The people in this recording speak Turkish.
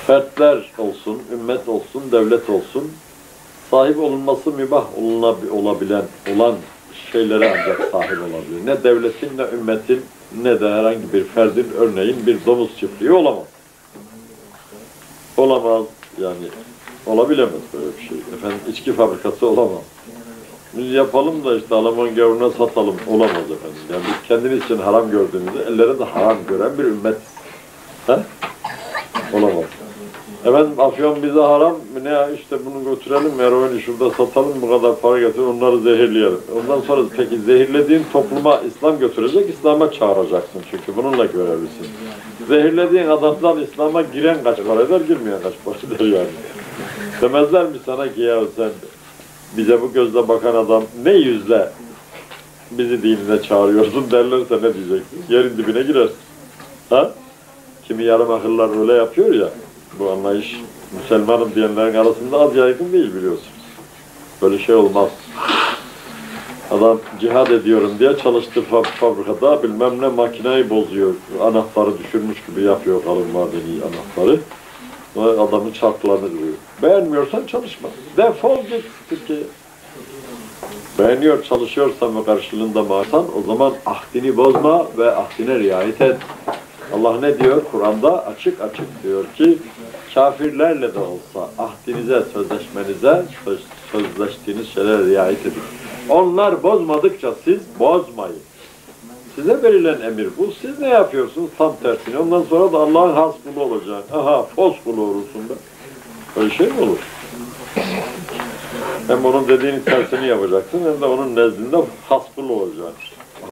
fertler olsun, ümmet olsun, devlet olsun, sahip olunması mübah olan şeylere ancak sahip olabilir. Ne devletin, ne ümmetin, ne de herhangi bir ferdin, örneğin bir domuz çiftliği olamaz. Olamaz yani, olabilemez böyle bir şey. Efendim, içki fabrikası olamaz. Biz yapalım da işte Alman gavuruna satalım, olamaz efendim. Yani biz kendimiz için haram gördüğümüzde ellere de haram gören bir ümmet. He? Olamaz. Efendim Afyon bize haram, ne işte bunu götürelim, eroini şurada satalım, bu kadar para getir, onları zehirleyelim. Ondan sonra peki zehirlediğin topluma İslam götürecek, İslam'a çağıracaksın çünkü bununla görevlisin. Zehirlediğin adamdan İslam'a giren kaç para eder, girmeyen kaç para eder yani. Demezler mi sana ki ya sen bize bu gözle bakan adam ne yüzle bizi dinine çağırıyorsun derlerse ne diyeceksin? Yerin dibine girersin. Ha? Kimi yarım akıllar öyle yapıyor ya, bu anlayış Müslümanım diyenlerin arasında az yaygın değil biliyorsunuz. Böyle şey olmaz. Adam cihad ediyorum diye çalıştığı fabrikada bilmem ne makineyi bozuyor. Anahtarı düşürmüş gibi yapıyor kalın madeni anahtarı. Adamın çarklarını vuruyor. Beğenmiyorsan çalışma. Defol git Türkiye'ye. Beğeniyor, çalışıyorsan ve karşılığında maaşsan o zaman ahdini bozma ve ahdine riayet et. Allah ne diyor? Kur'an'da açık açık diyor ki kafirlerle de olsa ahdinize, sözleşmenize, sözleştiğiniz şeylere riayet edin. Onlar bozmadıkça siz bozmayın. Size verilen emir bu. Siz ne yapıyorsunuz? Tam tersine. Ondan sonra da Allah'ın has kulu olacaksın. Aha, fos kulu olursun be. Öyle şey mi olur? Hem onun dediğini tersini yapacaksın hem de onun nezdinde has kulu olacaksın.